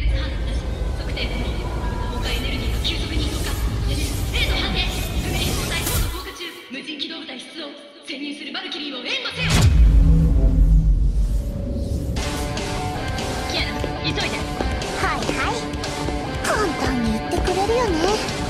測定不能。崩壊エネルギーが急速に増加。例の判定。すぐに交代モード降下中。無人機動部隊出動。潜入するバルキリーを援護せよ。キアラ、急いで。 はいはい。簡単に言ってくれるよね。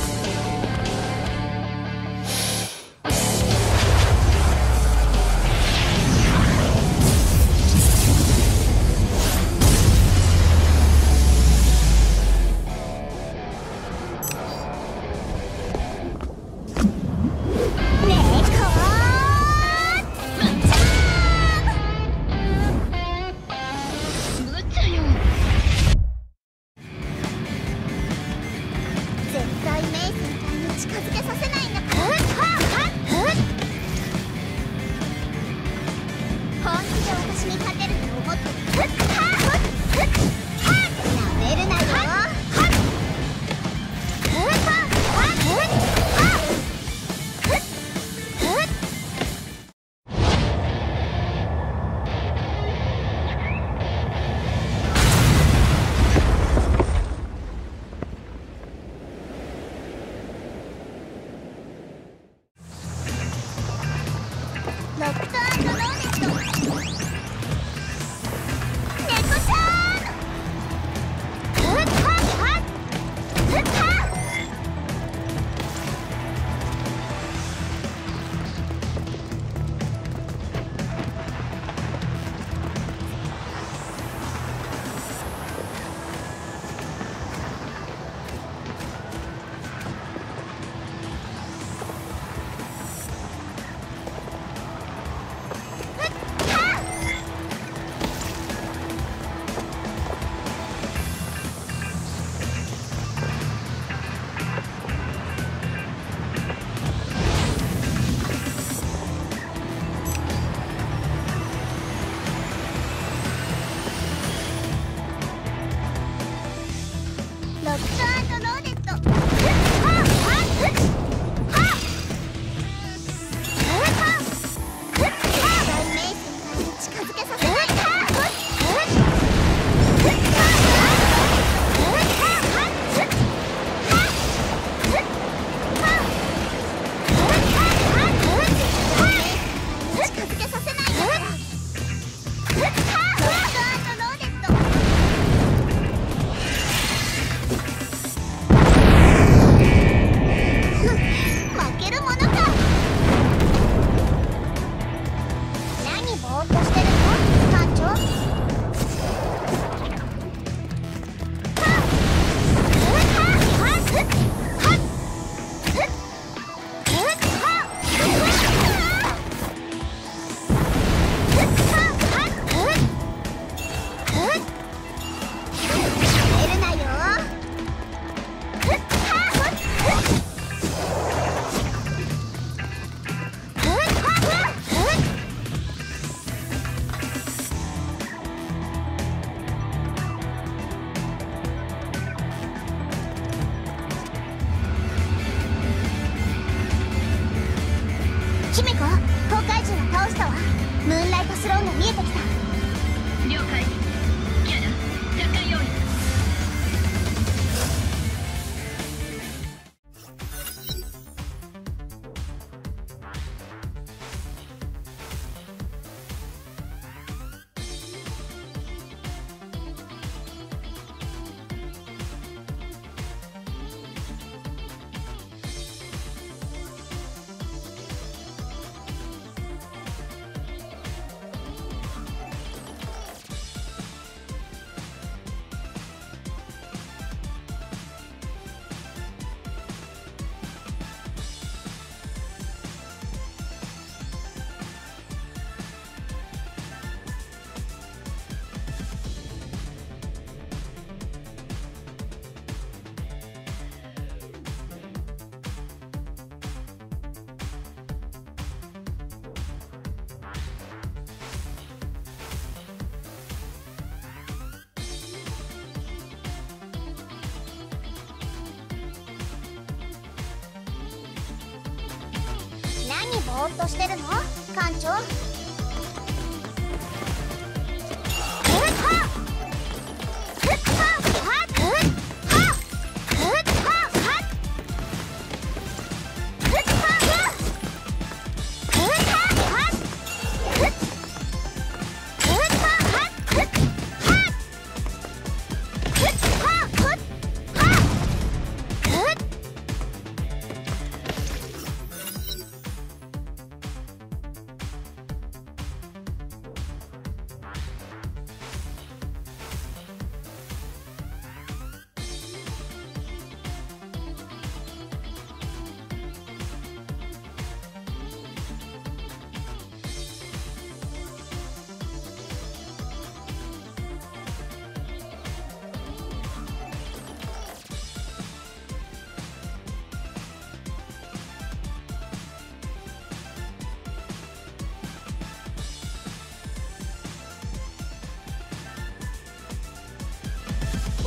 ぼーっとしてるの艦長？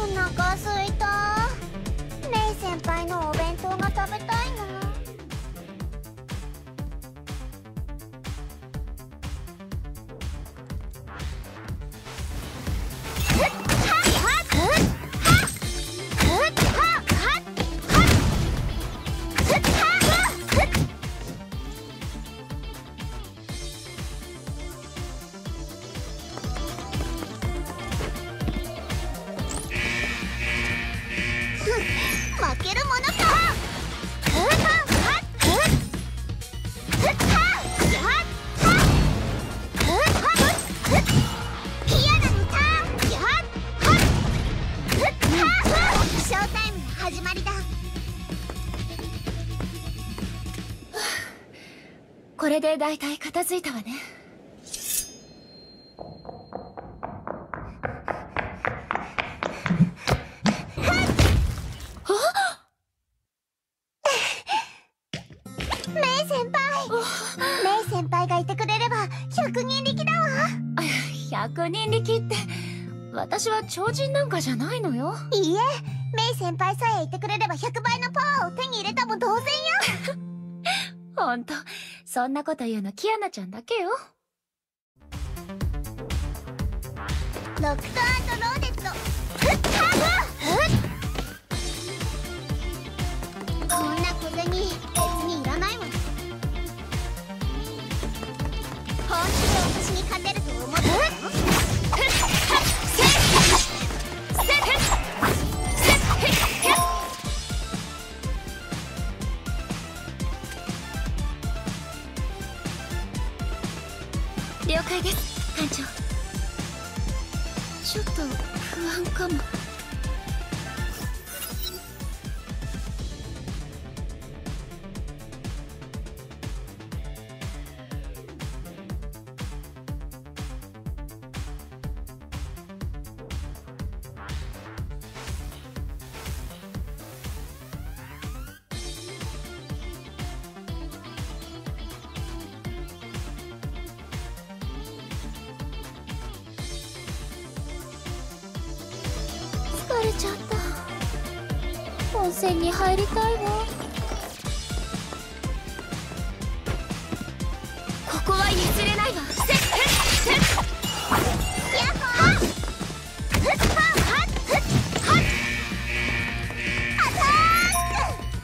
お腹すいた。メイ先輩のお弁当が食べたいな。負けるものか。ピアノのターン。ショータイムの始まりだ。 これでだいたい片付いたわね。 メイ先輩がいてくれれば100人力だわ。 100人力って私は超人なんかじゃないのよ。 いいえ、メイ先輩さえいてくれれば100倍のパワーを手に入れたも同然よ。 ほんとそんなこと言うのキアナちゃんだけよ。 ロックト&ローデッド。こんな小銭別にいらないもん。本気で私に勝てると思ってるの？ 了解です、艦長。ちょっと不安かも。疲れちゃった。温泉に入りたいわ。ここは譲れないわ。 ヤッホー。アタック。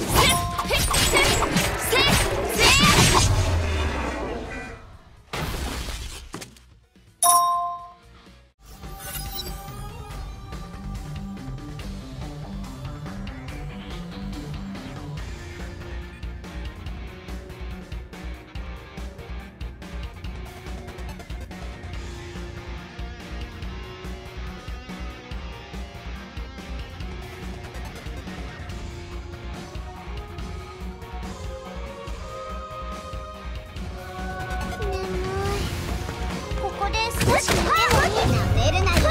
ここで少し寝てもいいな。寝るなよ。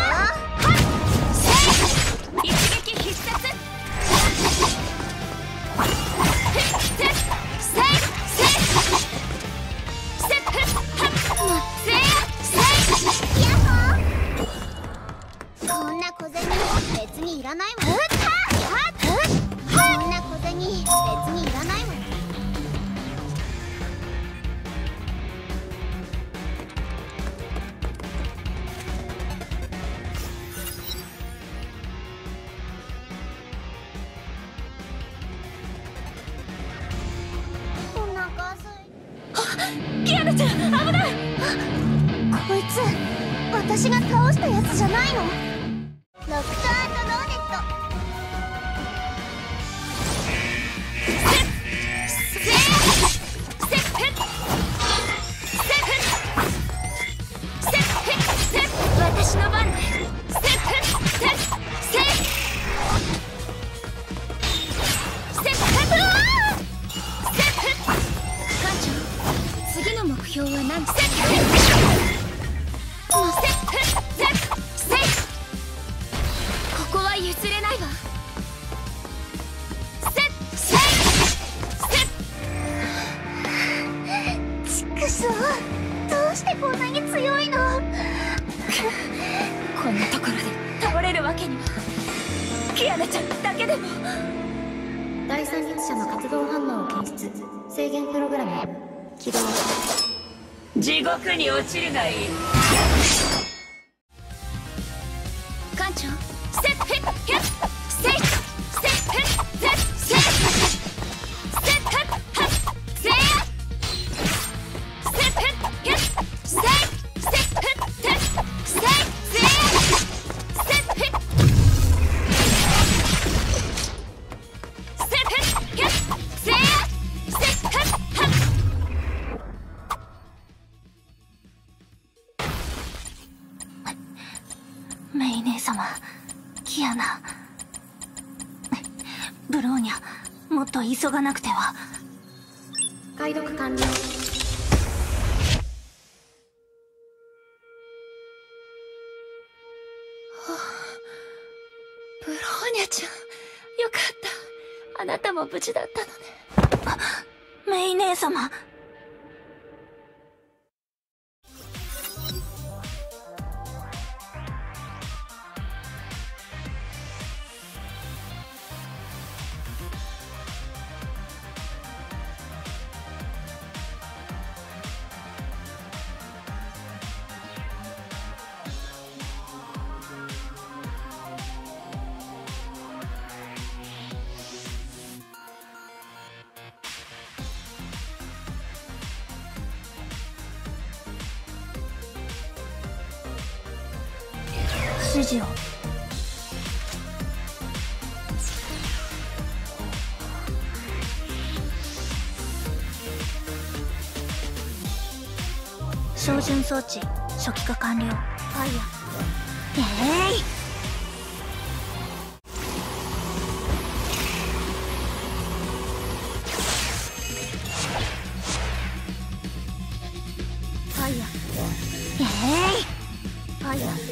一撃必殺。 こんな小銭別にいらないもん。こんな小銭別にいらないもん。お腹すい。 キアナちゃん危ない。 こいつ私が倒したやつじゃないの？ロックト&ローデッド。 私の番だ。艦長、次の目標は何ですか？ここは譲れないわ。 ちくしょう、どうしてこんなに強いの？ こんなところで倒れるわけには。 キアナちゃんだけでも。 第三律者の活動反応を検出。制限プログラム起動。 地獄に落ちるがいい。艦長、ステップヒットヒットセイステップヒットゼッセイステップヒットハッセイヤステップヒットヒットセイステップヒットテッセイセイヤステップヒットステップヒットヒットセイヤステップヒットハッ。メイ姉様、キアナ、ブローニャ、もっと急がなくては。 解読完了。 ブローニャちゃん、よかった。あなたも無事だったのね。メイ姉様。指示を。照準装置初期化完了。ファイヤー。ファイヤー。ファイヤー。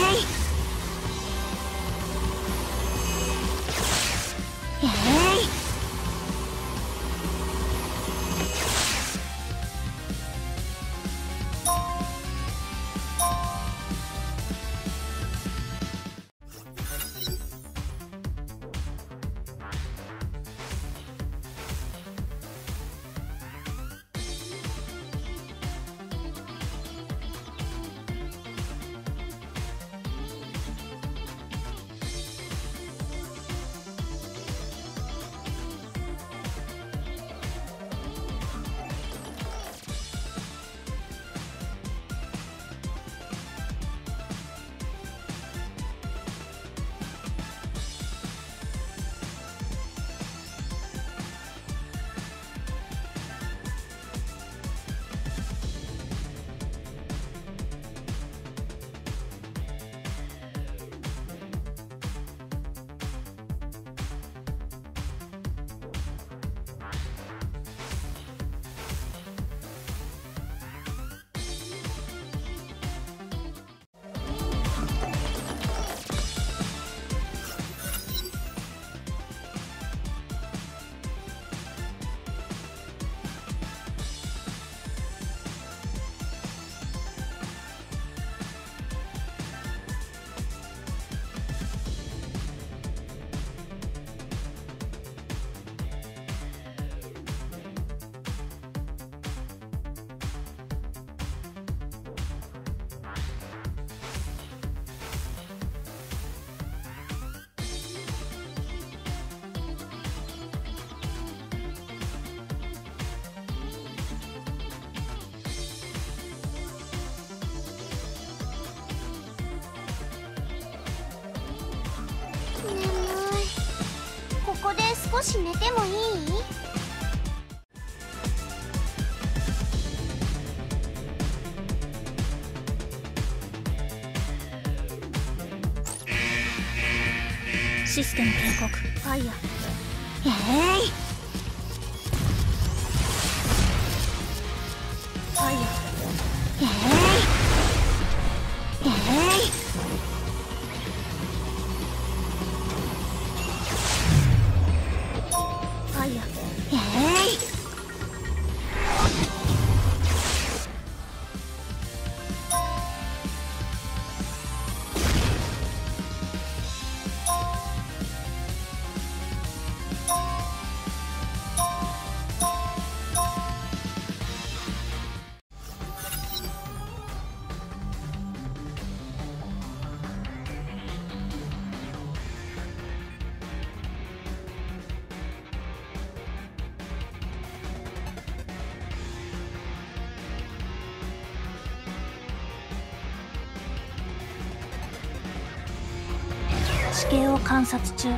ここで少し寝てもいい？ システム警告。ファイヤー。ファイヤー。ファイヤー。 地形を観察中。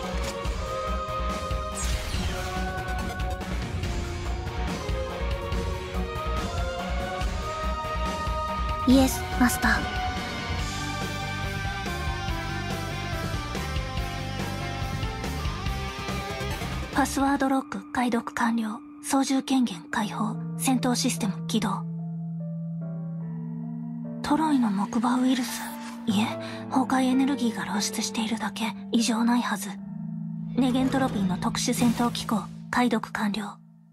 イエスマスター。パスワードロック解読完了。操縦権限解放。戦闘システム起動。トロイの木馬ウイルス。いえ、崩壊エネルギーが漏出しているだけ。異常ないはず。ネゲントロピーの特殊戦闘機構解読完了。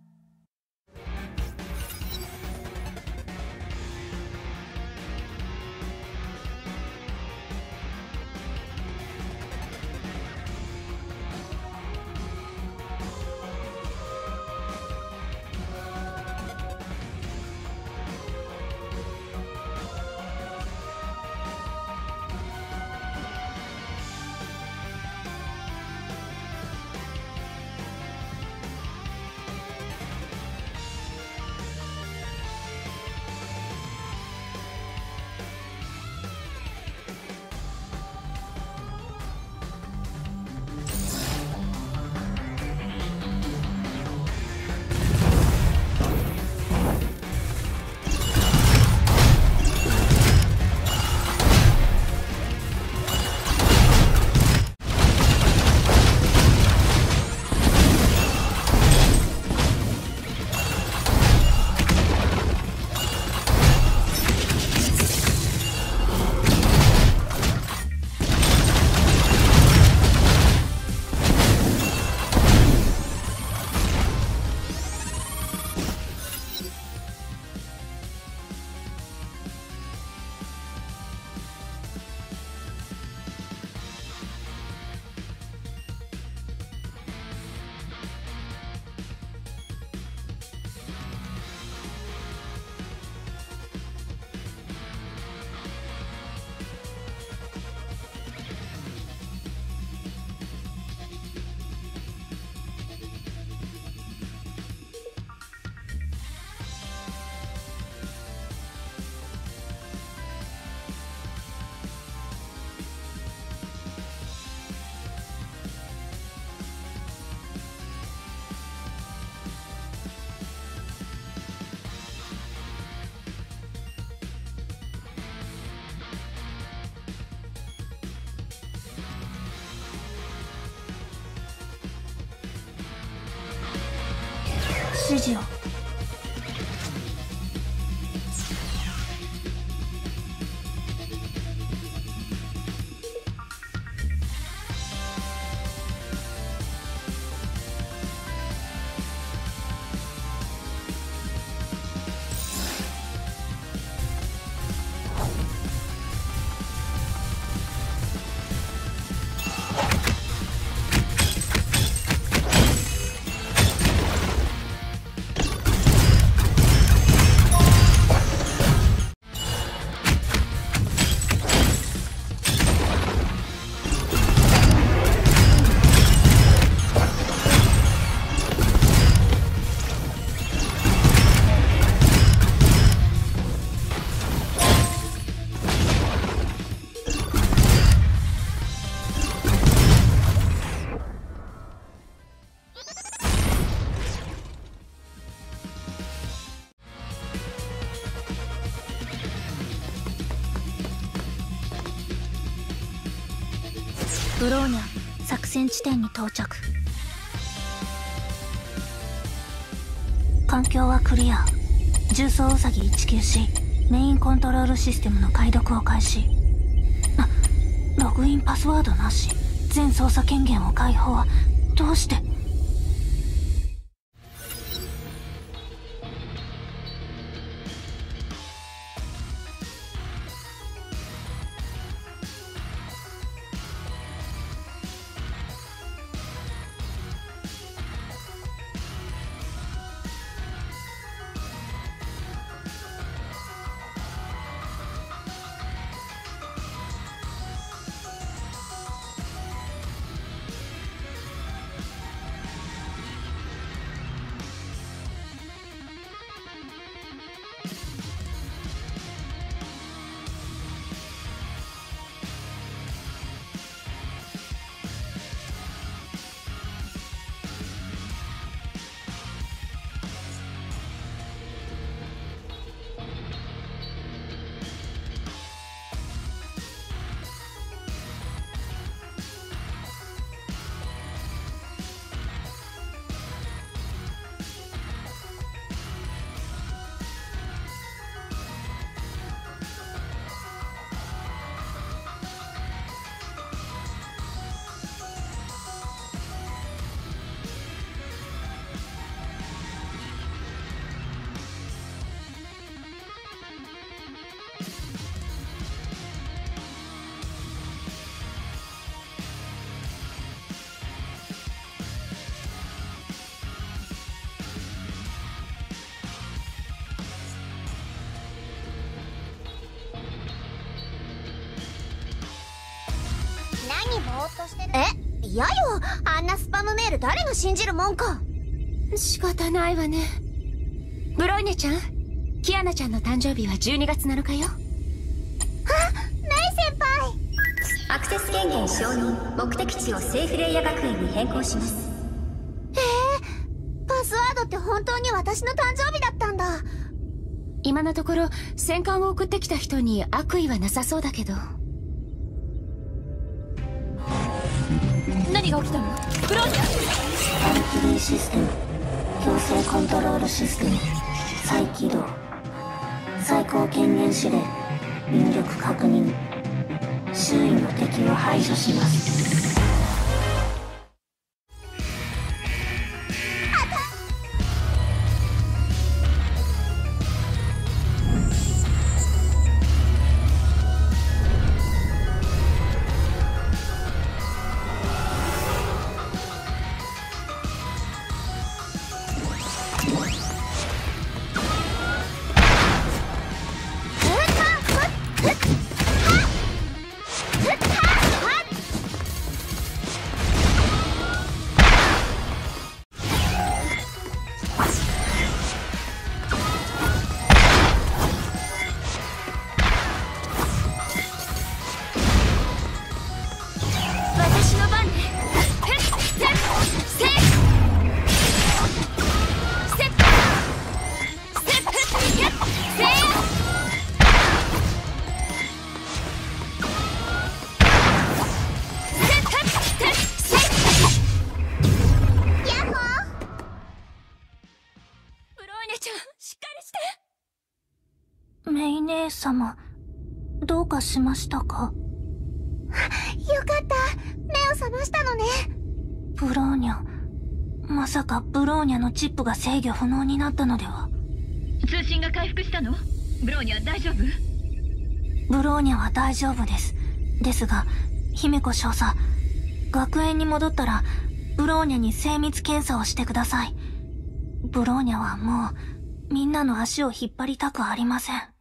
指示を。ブローニャ作戦地点に到着。環境はクリア。重装ウサギ194メインコントロールシステムの解読を開始。ログインパスワードなし。全操作権限を解放。どうして。 え、嫌よ。あんなスパムメール誰が信じるもんか。仕方ないわね。ブローニャちゃん、キアナちゃんの誕生日は12月7日よ。あ、メイ先輩。 アクセス権限承認。目的地をセーフレイヤ学園に変更します。 パスワードって本当に私の誕生日だったんだ。今のところ戦艦を送ってきた人に悪意はなさそうだけど。何が起きたの？ブローニャ。 再起動システム、強制コントロールシステム再起動。最高権限指令、入力確認。周囲の敵を排除します。メイ姉様、どうかしましたか？ よかった。目を覚ましたのね。 ブローニャ、まさかブローニャのチップが制御不能になったのでは？ 通信が回復したの？ブローニャ大丈夫？ ブローニャは大丈夫です。ですが、姫子少佐、学園に戻ったらブローニャに精密検査をしてください。ブローニャはもうみんなの足を引っ張りたくありません。